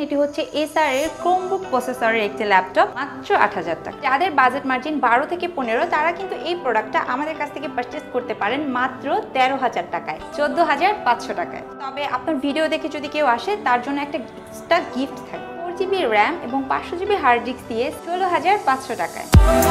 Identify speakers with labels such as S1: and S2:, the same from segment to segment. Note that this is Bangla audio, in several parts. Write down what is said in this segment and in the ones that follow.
S1: এটি হচ্ছে এসার এর ক্রোমবুক প্রসেসরের একটি ল্যাপটপ, মাত্র ৮০০০ টাকা। যাদের বাজেট মার্জিন ১২ থেকে ১৫ তারা কিন্তু এই প্রোডাক্টটা আমাদের কাছ থেকে পারচেজ করতে পারেন মাত্র ১৩,০০০ টাকায়, ১৪,৫০০ টাকায়। তবে আপনার ভিডিও দেখে যদি কেউ আসে তার জন্য একটা এক্সট্রা গিফট থাকবে, 4GB র্যাম এবং 500GB হার্ড ডিস্ক দিয়ে ১৬,৫০০ টাকায়।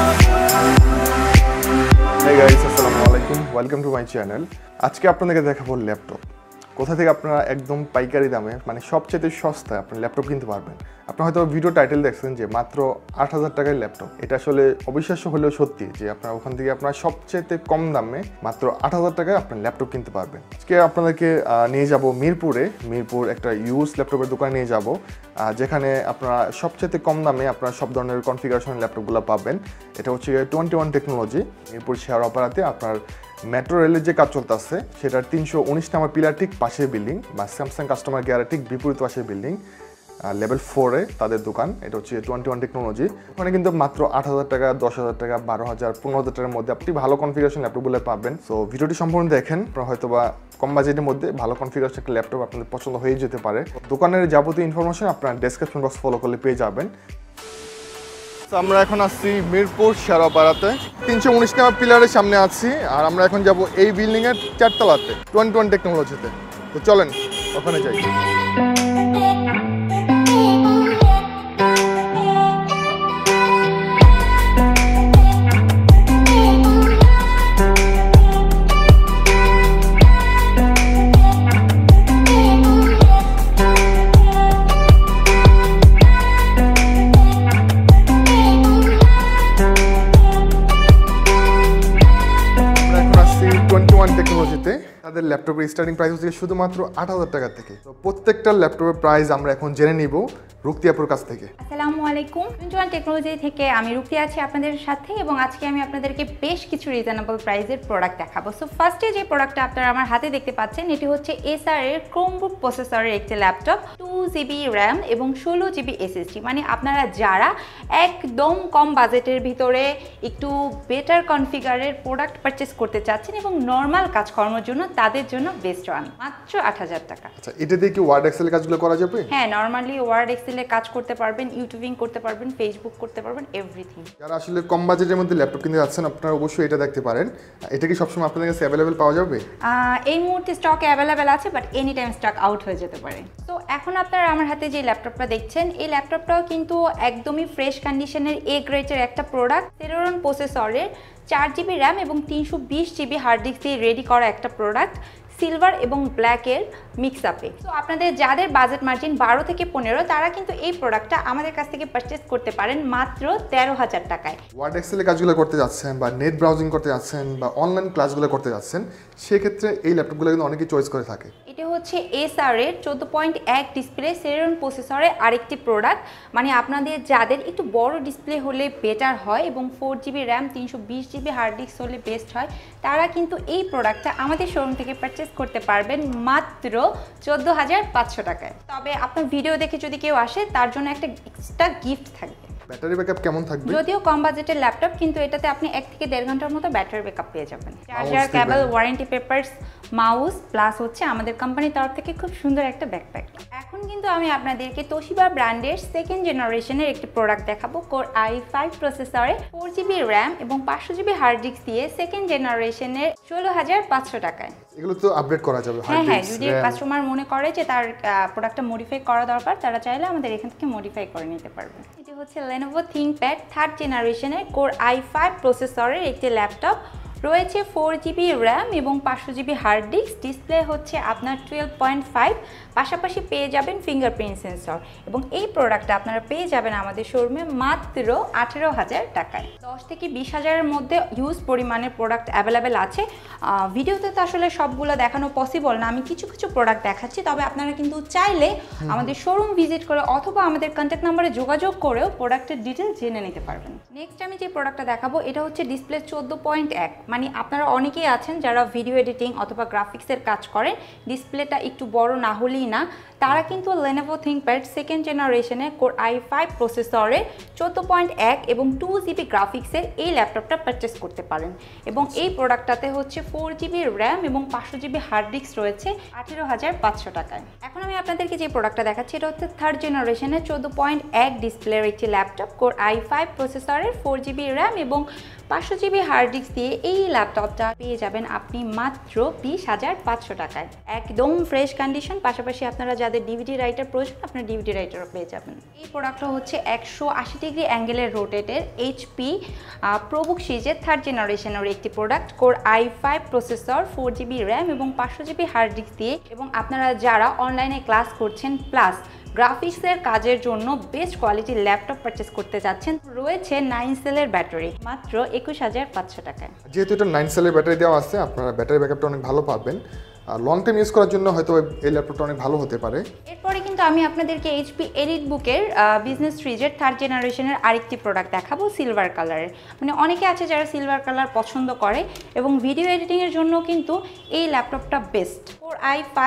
S2: Hey guys, আসসালামু আলাইকুম, ওয়েলকাম টু মাই চ্যানেল। আজকে আপনাদেরকে দেখাবো ল্যাপটপ। কোথা থেকে আপনারা একদম পাইকারি দামে মানে সবচেয়ে সস্তায় আপনার ল্যাপটপ কিনতে পারবেন। আপনারা হয়তো ভিডিও টাইটেল দেখছেন যে মাত্র ৮০০০ টাকায় ল্যাপটপ। এটা আসলে অবিশ্বাস্য হলেও সত্যি যে আপনারা ওখান থেকে আপনারা সবচেয়ে কম দামে মাত্র ৮০০০ টাকায় আপনার ল্যাপটপ কিনতে পারবেন। আজকে আপনাদেরকে নিয়ে যাব মিরপুর একটা ইউজ ল্যাপটপের দোকানে নিয়ে যাব, যেখানে আপনারা সবচেয়ে কম দামে আপনারা সব ধরনের কনফিগারেশনের ল্যাপটপগুলো পাবেন। এটা হচ্ছে 21 টেকনোলজি, মিরপুর শেওড়াপাড়াতে আপনার মেট্রো রেলের যে কাজ চলতেছে সেটার ৩১৯ নম্বর পিলার ঠিক পাশের বিল্ডিং বা স্যামসাং কাস্টমার কেয়ারের ঠিক বিপরীত পাশের বিল্ডিং, লেভেল 4-এ তাদের দোকান। এটা হচ্ছে 21 টেকনোলজি। ওখানে কিন্তু মাত্র ৮০০০ টাকা, ১০,০০০ টাকা, ১২,০০০, ১৫,০০০ টাকার মধ্যে আপনি ভালো কনফিগারেশন ল্যাপটপগুলো পাবেন। সো ভিডিওটি সম্পূর্ণ দেখেন, আপনারা হয়তো বা কম বাজেটের মধ্যে ভালো কনফিগারেশন একটা ল্যাপটপ আপনাদের পছন্দ হয়ে যেতে পারে। দোকানের যাবতীয় ইনফরমেশন আপনারা ডেসক্রিপশন বক্স ফলো করলে পেয়ে যাবেন। আমরা এখন আসছি মিরপুর শেওড়াপাড়াতে ৩১৯ নম্বর পিলারের সামনে আছি, আর আমরা এখন যাব এই বিল্ডিং এর 4 তলাতে 21 টেকনোলজিতে। তো চলেন ওখানে যাই। টেকনোলজিতে তাদের ল্যাপটপের স্টার্টিং প্রাইস হচ্ছে শুধুমাত্র ৮০০০ টাকা থেকে। তো প্রত্যেকটা ল্যাপটপের প্রাইস আমরা এখন জেনে নিব রোকেয়াপুর কাছ থেকে।
S1: আসসালামু আলাইকুম, 21 টেকনোলজি থেকে আমি রোকেয়া আছি আপনাদের সাথে, এবং আজকে আমি আপনাদেরকে বেশ কিছু রিজনেবল প্রাইসের প্রোডাক্ট দেখাবো। সো ফার্স্টে যে প্রোডাক্টটা আপনারা আমার হাতে দেখতে পাচ্ছেন এটি হচ্ছে এসার এর ক্রোমবুক প্রসেসরের একটি ল্যাপটপ, 2GB র্যাম এবং 16GB SSD। মানে আপনারা যারা একদম কম বাজেটের ভিতরে একটু বেটার কনফিগারের প্রোডাক্ট পারচেস করতে চাচ্ছেন এবং নর্মাল কাজকর্মের জন্য, তাদের জন্য বেস্ট ওয়ান, মাত্র ৮০০০ টাকা।
S2: আচ্ছা, এটা দিয়ে কি ওয়ার্ড এক্সেল কাজগুলো করা যাবে?
S1: হ্যাঁ, নরমালি ওয়ার্ড এক্সেলে কাজ করতে পারবেন, ইউটিউবিং করতে পারবেন, ফেসবুক করতে পারবেন, এভরিথিং।
S2: যারা আসলে কম বাজেটের মধ্যে ল্যাপটপ কিনতে যাচ্ছেন আপনারা অবশ্যই এটা দেখতে পারেন। এটা কি সবসময় আপনাদের কাছে অ্যাভেলেবেল পাওয়া যাবে?
S1: এই মুহূর্তে স্টক অ্যাভেলেবেল আছে, but any time stock out হয়ে যেতে পারে। তো এখন আপনারা আমার হাতে যে ল্যাপটপটা দেখছেন, এই ল্যাপটপটাও কিন্তু একদমই ফ্রেশ কন্ডিশনের এ গ্রেডের একটা প্রোডাক্ট। Celeron প্রসেসরের 4GB র্যাম এবং 320GB হার্ড ডিস্ক দিয়ে রেডি করা একটা প্রোডাক্ট, সিলভার এবং ব্ল্যাকের মিক্স আপে। তো আপনাদের যাদের বাজেট মার্জিন ১২ থেকে ১৫ তারা কিন্তু এই প্রোডাক্টটা আমাদের কাছ থেকে পারচেস করতে পারেন মাত্র ১৩,০০০ টাকায়।
S2: ওয়ার্ড এক্সেলে কাজগুলো করতে যাচ্ছেন বা নেট ব্রাউজিং করতে যাচ্ছেন বা অনলাইন ক্লাসগুলো করতে যাচ্ছেন, সেক্ষেত্রে এই ল্যাপটপগুলো কিন্তু অনেকেই চয়েস করে থাকে।
S1: এটা হচ্ছে এসার এর 14.1 ডিসপ্লে Celeron প্রসেসরের আরেকটি প্রোডাক্ট। মানে আপনাদের যাদের একটু বড় ডিসপ্লে হলে বেটার হয় এবং 4GB RAM 320GB hard disk হলে বেস্ট হয়, তারা কিন্তু এই প্রোডাক্টটা আমাদের শোরুম থেকে পারচেস করতে পারবেন মাত্র ১৪,৫০০ টাকায়। তবে আপনার ভিডিও দেখে যদি কেউ আসে তার জন্য একটা এক্সট্রা গিফট থাকবে।
S2: ব্যাটারি ব্যাকআপ কেমন থাকবে?
S1: যদিও কম বাজেটের ল্যাপটপ, কিন্তু এটাতে আপনি 1 থেকে 1.5 ঘন্টার মতো ব্যাটারি ব্যাকআপ পেয়ে যাবেন। Charger, cable, warranty papers, mouse, plus হচ্ছে আমাদের কোম্পানির তরফ থেকে খুব সুন্দর একটা ব্যাকপ্যাক। এখন কিন্তু আমি আপনাদেরকে তোশিবা ব্র্যান্ডের সেকেন্ড জেনারেশনের একটি প্রোডাক্ট দেখাবো, কোর i5 প্রসেসরে 4GB র্যাম এবং 500GB হার্ড ডিস্ক দিয়ে সেকেন্ড জেনারেশনের ১৬,৫০০ টাকায়।
S2: এগুলো তো আপডেট করা যাবে?
S1: হ্যাঁ, যদি কাস্টমার মনে করে যে তার প্রোডাক্টটা মডিফাই করা দরকার, তারা চাইলে আমাদের এখান থেকে মডিফাই করে নিতে পারবে। এটি হচ্ছে Lenovo ThinkPad 3rd জেনারেশনের কোর i5 প্রসেসরের একটি ল্যাপটপ, রয়েছে 4GB র্যাম এবং 500GB হার্ড ডিস্ক, ডিসপ্লে হচ্ছে আপনার 12.5, পাশাপাশি পেয়ে যাবেন ফিঙ্গারপ্রিন্ট সেন্সর। এবং এই প্রোডাক্টটা আপনারা পেয়ে যাবেন আমাদের শোরুমে মাত্র ১৮,০০০ টাকায়। 10 থেকে 20,০০০-এর মধ্যে হিউজ পরিমাণের প্রোডাক্ট অ্যাভেলেবেল আছে। ভিডিওতে তো আসলে সবগুলো দেখানো পসিবল না, আমি কিছু কিছু প্রোডাক্ট দেখাচ্ছি। তবে আপনারা কিন্তু চাইলে আমাদের শোরুম ভিজিট করে অথবা আমাদের কন্ট্যাক্ট নাম্বারে যোগাযোগ করেও প্রোডাক্টের ডিটেলস জেনে নিতে পারবেন। নেক্সট আমি যে প্রোডাক্টটা দেখাবো এটা হচ্ছে ডিসপ্লে 14.1, মানে আপনারা অনেকেই আছেন যারা ভিডিও এডিটিং অথবা গ্রাফিক্সের কাজ করেন, ডিসপ্লেটা একটু বড় না হলেই না, তারা কিন্তু Lenovo ThinkPad সেকেন্ড জেনারেশনে কোর i5 প্রসেসরে 14.1 এবং 2GB গ্রাফিক্সের এই ল্যাপটপটা পারচেস করতে পারেন। এবং এই প্রোডাক্টটাতে হচ্ছে 4GB র্যাম এবং 500GB হার্ড ডিস্ক রয়েছে 18,500 টাকায়। এখন আমি আপনাদেরকে যে প্রোডাক্টটা দেখাচ্ছি এটা হচ্ছে থার্ড জেনারেশনের 14.1 ডিসপ্লের একটি ল্যাপটপ কোর i5 প্রসেসরের 4GB র্যাম এবং 500GB হার্ড ডিস্ক দিয়ে এই ল্যাপটপটা পেয়ে যাবেন আপনি মাত্র 20,500 টাকায়, একদম ফ্রেশ কন্ডিশন। পাশাপাশি আপনারা যাদের ডিভিডি রাইটার প্রয়োজন আপনারা ডিভিডি রাইটারও পেয়ে যাবেন। এই প্রোডাক্টটা হচ্ছে 180 ডিগ্রি অ্যাঙ্গেলের রোটেটের এইচপি প্রোবুক সিরিজের থার্ড জেনারেশনের একটি product core i5 processor 4GB RAM এবং 500GB হার্ড ডিস্ক দিয়ে। এবং আপনারা যারা অনলাইনে ক্লাস করছেন প্লাস গ্রাফিক্সের কাজের জন্য বেস্ট কোয়ালিটির ল্যাপটপ পারচেস করতে যাচ্ছেন, রয়েছে 9 সেলের ব্যাটারি মাত্র 21,500 টাকায়।
S2: যেহেতু এটা 9 সেলের ব্যাটারি দেওয়া আছে, আপনারা ব্যাটারি ব্যাকআপটা অনেক ভালো পাবেন, আর লং টাইম ইউজ করার জন্য হয়তো এই ল্যাপটপটা অনেক ভালো হতে পারে।
S1: এরপরে কিন্তু আমি আপনাদেরকে এইচপি এলিটবুকের বিজনেস সিরিজের থার্ড জেনারেশনের আরেকটি প্রোডাক্ট দেখাবো সিলভার কালারের। মানে অনেকে আছে যারা সিলভার কালার পছন্দ করে এবং ভিডিও এডিটিংয়ের জন্য কিন্তু এই ল্যাপটপটা best. Core i5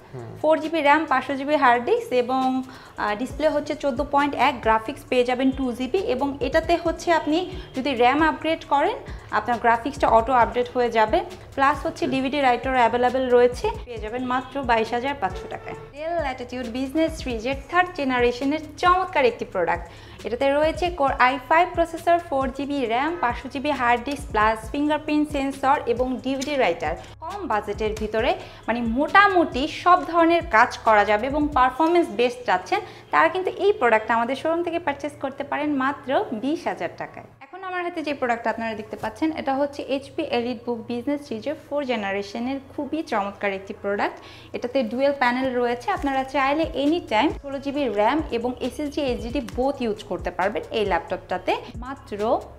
S1: 4GB RAM 500GB hard disk এবং ডিসপ্লে হচ্ছে 14.1, গ্রাফিক্স পেয়ে যাবেন 2GB এবং এটাতে হচ্ছে আপনি যদি র্যাম আপগ্রেড করেন আপনার গ্রাফিক্সটা অটো আপডেট হয়ে যাবে, প্লাস হচ্ছে ডিভিডি রাইটার অ্যাভেলেবেল রয়েছে, পেয়ে যাবেন মাত্র 22,500 টাকায়। ডেল ল্যাটিটিউড বিজনেস সিরিজের থার্ড জেনারেশনের চমৎকার একটি প্রোডাক্ট। এটাতে রয়েছে core i5 processor 4GB RAM 500GB hard disk plus fingerprint sensor এবং ডিভিডি রাইটার। কম বাজেটের ভিতরে মানে মোটামুটি সব ধরনের কাজ করা যাবে এবং পারফরমেন্স বেস্ট চাচ্ছেন তারা কিন্তু এই প্রোডাক্টটা আমাদের শোরুম থেকে পারচেস করতে পারেন মাত্র 20,000 টাকায়। এখন আমার হাতে যে প্রোডাক্টটা আপনারা দেখতে পাচ্ছেন এটা হচ্ছে এইচপি এলিটবুক বিজনেস সিরিজের 4 জেনারেশনের খুবই চমৎকার একটি প্রোডাক্ট। এটাতে ডুয়েল প্যানেল রয়েছে, আপনারা চাইলে এনি টাইম 16GB র্যাম এবং SSD HDD বোথ ইউজ করতে পারবেন এই ল্যাপটপটাতে মাত্র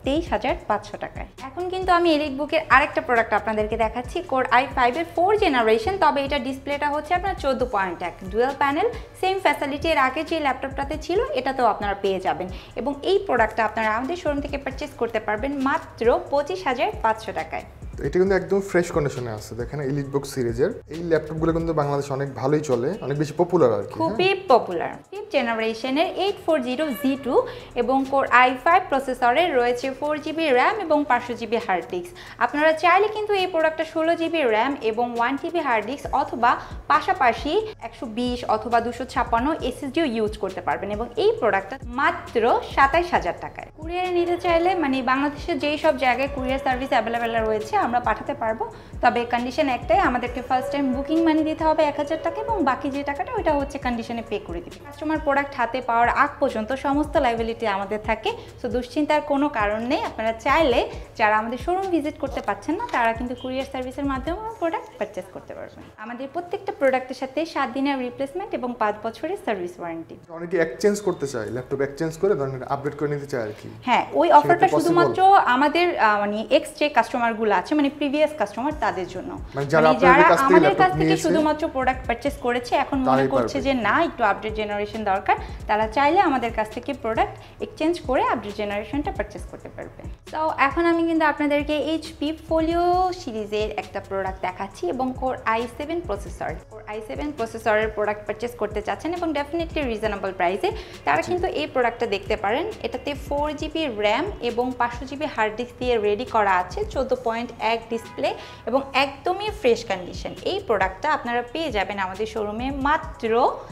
S1: 23,500 টাকায়। এখন কিন্তু আমি এলিটবুকের আরেকটা প্রোডাক্ট আপনাদেরকে দেখাচ্ছি কোর i5 এর 4 জেনারেশন, তবে এটা ডিসপ্লেটা হচ্ছে আপনার 14.1 ডুয়েল প্যানেল, সেম ফ্যাসিলিটি এর আগে যে ল্যাপটপটাতে ছিল এটাতেও আপনারা পেয়ে যাবেন এবং এই প্রোডাক্টটা আপনারা আমাদের শোরুম থেকে পারচেস করতে পারবেন মাত্র 25,500 টাকায়।
S2: এটা কিন্তু একদম ফ্রেশ কন্ডিশনে আছে। দেখেন এলিটবুক সিরিজের এই ল্যাপটপগুলো কিন্তু বাংলাদেশে অনেক ভালোই চলে, অনেক বেশি পপুলার আর কি,
S1: খুবই পপুলার। 5th জেনারেশনের 840Z2 এবং কোর i5 প্রসেসরের রয়েছে 4GB র্যাম এবং 500GB হার্ড ডিস্ক। আপনারা চাইলে কিন্তু এই প্রোডাক্টটা 16GB র্যাম এবং 1TB হার্ড ডিস্ক অথবা পাশাপাশি 120 অথবা 256 SSDও ইউজ করতে পারবেন এবং এই প্রোডাক্টটা মাত্র 27,000 টাকায়। কুরিয়ারে নিতে চাইলে মানে বাংলাদেশের যেই সব জায়গায় কুরিয়ার সার্ভিস অ্যাভেলেবেল রয়েছে আমরা পাঠাতে পারবো, তবে কন্ডিশন একটাই, আমাদেরকে ফার্স্ট টাইম বুকিং মানি দিতে হবে 1,000 টাকা এবং বাকি যে টাকাটা ওইটা হচ্ছে কন্ডিশনে পে করে দিবে। কাস্টমার প্রোডাক্ট হাতে পাওয়ার আগ পর্যন্ত সমস্ত লায়াবিলিটি আমাদের থাকে, সো দুশ্চিন্তার কোনো কারণ নেই। আপনারা চাইলে যারা আমাদের শোরুম ভিজিট করতে পারছেন না তারা কিন্তু কুরিয়ার সার্ভিসের মাধ্যমে প্রোডাক্ট পারচেস করতে পারবেন। আমাদের প্রত্যেকটা প্রোডাক্টের সাথে 7 দিনের রিপ্লেসমেন্ট এবং 5 বছরের সার্ভিস ওয়ারেন্টি।
S2: অনেকে এক্সচেঞ্জ করতে চায়, ল্যাপটপ এক্সচেঞ্জ করে ধরেন আপডেট করে নিতে চায় আর কি।
S1: হ্যাঁ, ওই অফারটা শুধুমাত্র আমাদের মানে এক্স যে কাস্টমারগুলো আছে মানে প্রিভিয়াস কাস্টমার তাদের জন্য, মানে যারা আমাদের কাছ থেকে শুধুমাত্র প্রোডাক্ট পারচেস করেছে এখন মনে করছে যে না একটু আপডেট জেনারেশন দরকার, তারা চাইলে আমাদের কাছ থেকে প্রোডাক্ট এক্সচেঞ্জ করে আপডেট জেনারেশনটা পারচেস করতে পারবে। তো এখন আমি কিন্তু আপনাদেরকে এইচপি ফোলিও সিরিজের একটা প্রোডাক্ট দেখাচ্ছি এবং core i7 processor. Core i7 প্রসেসরের প্রোডাক্ট পারচেস করতে চাচ্ছেন এবং ডেফিনেটলি রিজনেবল প্রাইসে, তারা কিন্তু এই প্রোডাক্টটা দেখতে পারেন। এটাতে 4GB র্যাম এবং 500GB হার্ড ডিস্ক দিয়ে রেডি করা আছে, 14.1 ডিসপ্লে এবং একদমই ফ্রেশ কন্ডিশন। এই প্রোডাক্টটা আপনারা পেয়ে যাবেন আমাদের শোরুমে মাত্র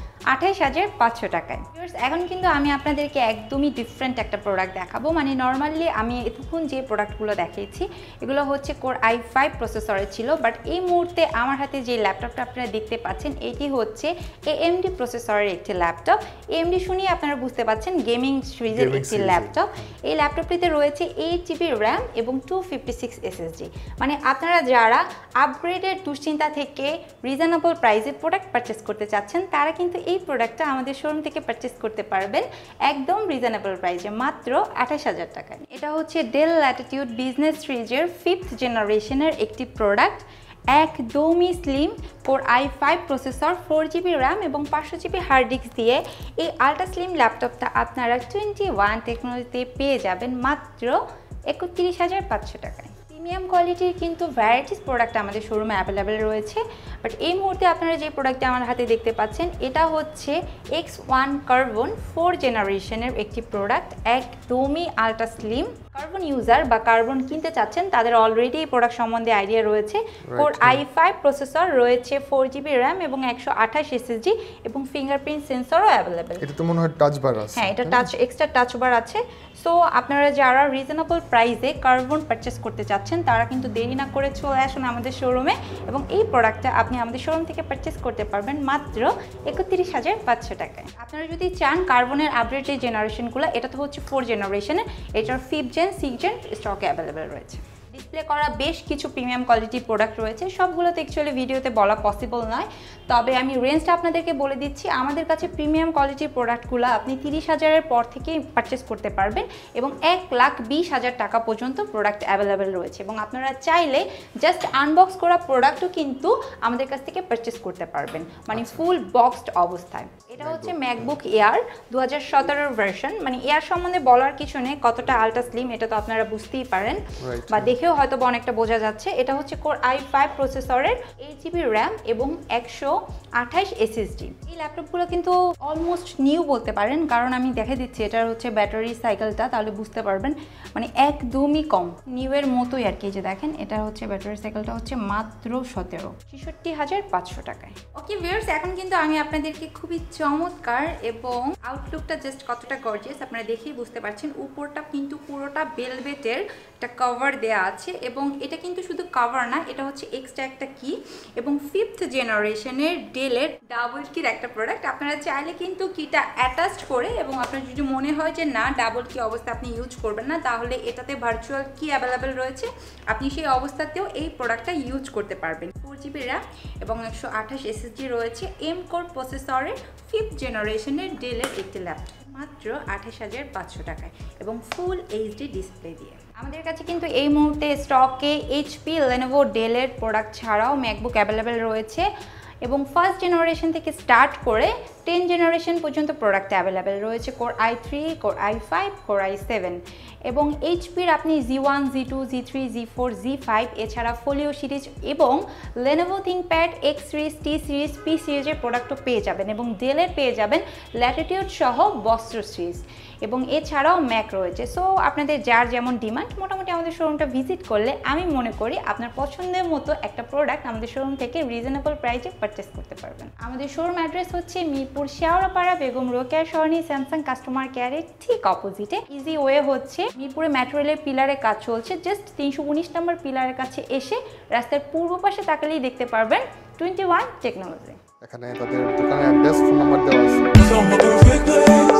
S1: 28,500 টাকায়। এখন কিন্তু আমি আপনাদেরকে একদমই ডিফারেন্ট একটা প্রোডাক্ট দেখাবো। মানে নর্মালি আমি এতক্ষণ যে প্রোডাক্টগুলো দেখিয়েছি এগুলো হচ্ছে কোর i5 প্রসেসরে ছিল, বাট এই মুহূর্তে আমার হাতে যে ল্যাপটপটা আপনারা দেখতে পাচ্ছেন এটি হচ্ছে AMD প্রসেসরের একটি ল্যাপটপ। AMD শুনিয়ে আপনারা বুঝতে পাচ্ছেন গেমিং সিরিজের একটি ল্যাপটপ। এই ল্যাপটপটিতে রয়েছে 8GB র্যাম এবং 256 SSD। মানে আপনারা যারা আপগ্রেডের দুশ্চিন্তা থেকে রিজনেবল প্রাইসে প্রোডাক্ট পারচেস করতে চাচ্ছেন তারা কিন্তু এই প্রোডাক্টটা আমাদের শোরুম থেকে পারচেস করতে পারবেন একদম রিজনেবল প্রাইসে মাত্র 28,000 টাকায়। এটা হচ্ছে ডেল ল্যাটিটিউড বিজনেস সিরিজের 5th জেনারেশনের একটি প্রোডাক্ট, একদমই slim. Core i5 processor 4GB RAM এবং 500GB হার্ড ডিস্ক দিয়ে এই আল্ট্রা স্লিম ল্যাপটপটা আপনারা 21 টেকনোলজিতে পেয়ে যাবেন মাত্র 31,500 টাকায়। প্রিমিয়াম কোয়ালিটির কিন্তু ভ্যারাইটিস প্রোডাক্ট আমাদের শোরুমে অ্যাভেলেবেল রয়েছে, বাট এই মুহূর্তে আপনারা যে প্রোডাক্টটা আমার হাতে দেখতে পাচ্ছেন এটা হচ্ছে X1 কার্বন 4 জেনারেশনের একটি প্রোডাক্ট, একদমই আলট্রা স্লিম। কার্বন ইউজার বা কার্বন কিনতে চাচ্ছেন তাদের অলরেডি এই প্রোডাক্ট সম্বন্ধে আইডিয়া রয়েছে। কোর i5 প্রসেসর রয়েছে, 4GB র্যাম এবং 128 SSD এবং ফিঙ্গারপ্রিন্ট সেন্সরও অ্যাভেলেবেল।
S2: এটা তো মনে হয় টাচ বার আছে।
S1: হ্যাঁ, এটা এক্সট্রা টাচ বার আছে। সো আপনারা যারা রিজনেবল প্রাইসে কার্বন পারচেস করতে চাচ্ছেন তারা কিন্তু দেরি না করে চলে আসুন আমাদের শোরুমে, এবং এই প্রোডাক্টটা আপনি আমাদের শোরুম থেকে পারচেস করতে পারবেন মাত্র 31,500 টাকায়। আপনারা যদি চান কার্বনের আপডেট যে জেনারেশনগুলো, এটা তো হচ্ছে 4 জেনারেশনের, এটার 5th জেন 6th জেন স্টকে অ্যাভেলেবেল রয়েছে। ডিসপ্লে করা বেশ কিছু প্রিমিয়াম কোয়ালিটির প্রোডাক্ট রয়েছে, সবগুলো তো অ্যাকচুয়ালি ভিডিওতে বলা পসিবল নয়, তবে আমি রেঞ্জটা আপনাদেরকে বলে দিচ্ছি। আমাদের কাছে প্রিমিয়াম কোয়ালিটির প্রোডাক্টগুলো আপনি 30,000-এর পর থেকেই পারচেস করতে পারবেন এবং 1,20,000 টাকা পর্যন্ত প্রোডাক্ট অ্যাভেলেবেল রয়েছে, এবং আপনারা চাইলে জাস্ট আনবক্স করা প্রোডাক্টও কিন্তু আমাদের কাছ থেকে পারচেস করতে পারবেন, মানে ফুল বক্সড অবস্থায়। এটা হচ্ছে ম্যাকবুক এয়ার 2017 ভার্সন, মানে এয়ার সম্বন্ধে বলার কিছু নেই, কতটা আলট্রা স্লিম এটা তো আপনারা বুঝতেই পারেন বা দেখেও হয়তো অনেকটা বোঝা যাচ্ছে। এটা হচ্ছে কোর i5 প্রসেসরের 8GB র্যাম এবং 128 SSD। এই ল্যাপটপগুলো কিন্তু অলমোস্ট নিউ বলতে পারেন, কারণ আমি দেখে দিচ্ছি এটার হচ্ছে ব্যাটারি সাইকেলটা, তাহলে বুঝতে পারবেন মানে একদমই কম, নিউ এর মতোই আর কি। যে দেখেন এটা হচ্ছে ব্যাটারি সাইকেলটা হচ্ছে মাত্র 63,500 টাকায়। ওকে ভিউয়ার্স, এখন কিন্তু আমি আপনাদেরকে খুবই চমৎকার এবং আউটলুকটা জাস্ট কতটা গর্জিয়াস আপনারা দেখেই বুঝতে পারছেন। উপরটা কিন্তু পুরোটা ভেলভেটের একটা কভার দেয়া আছে, এবং এটা কিন্তু শুধু কভার না, এটা হচ্ছে এক্সট্রা একটা কি, এবং 5th জেনারেশনের ডেলের ডাবল কির একটা প্রোডাক্ট। আপনারা চাইলে কিন্তু কিটা অ্যাটাচড করে, এবং আপনার যদি মনে হয় যে না ডাবল কি অবস্থা আপনি ইউজ করবেন না, তাহলে এটাতে ভার্চুয়াল কি অ্যাভেলেবেল রয়েছে, আপনি সেই অবস্থাতেও এই প্রোডাক্টটা ইউজ করতে পারবেন। 4GB র্যাম এবং 128 SSD রয়েছে, কোর প্রসেসরের 5th জেনারেশনের ডেলের একটি ল্যাপটপ, মাত্র 28,500 টাকায় এবং ফুল এইচডি ডিসপ্লে দিয়ে। আমাদের কাছে কিন্তু এই মুহূর্তে স্টকে HP, Lenovo, ডেলের প্রোডাক্ট ছাড়াও ম্যাকবুক অ্যাভেলেবেল রয়েছে, এবং 1st জেনারেশন থেকে স্টার্ট করে 10 জেনারেশন পর্যন্ত প্রোডাক্ট অ্যাভেলেবেল রয়েছে। Core i3, core i5, core i7 এবং HPর আপনি Z1, Z2, Z3, Z4, Z5 এছাড়া ফোলিও সিরিজ এবং Lenovo ThinkPad X series, T series, P সিরিজের প্রোডাক্টও পেয়ে যাবেন, এবং ডেলের পেয়ে যাবেন ল্যাটিটিউড সহ বস্ত্র সিরিজ, এবং এছাড়াও ম্যাক রয়েছে। সো আপনাদের যার যেমন ডিমান্ড, মোটামুটি আমাদের শোরুমটা ভিজিট করলে আমি মনে করি আপনার পছন্দের মতো একটা প্রোডাক্ট আমাদের শোরুম থেকে রিজনেবল প্রাইসে পারচেস করতে পারবেন। আমাদের শোরুম অ্যাড্রেস হচ্ছে মিরপুর শেওড়াপাড়া বেগম রোকেয়া সরণি স্যামসাং কাস্টমার কেয়ারের ঠিক অপোজিটে। ইজি ওয়ে হচ্ছে মিরপুরে মেট্রো রেলের পিলারে কাজ চলছে, জাস্ট 319 নম্বর পিলারের কাছে এসে রাস্তার পূর্ব পাশে তাকালেই দেখতে পারবেন 21 টেকনোলজি।
S2: এখানে তাদের দোকানের অ্যাড্রেস, ফোন নাম্বার দেওয়া আছে।